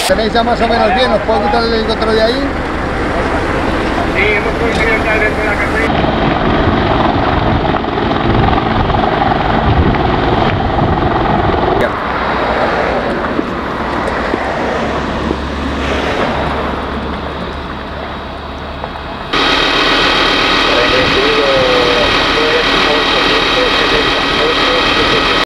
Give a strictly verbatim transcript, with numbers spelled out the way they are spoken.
¿Tenéis ya más o menos bien? ¿Os puedo quitar el helicóptero de ahí? Sí, hemos conseguido entrar dentro de la casa.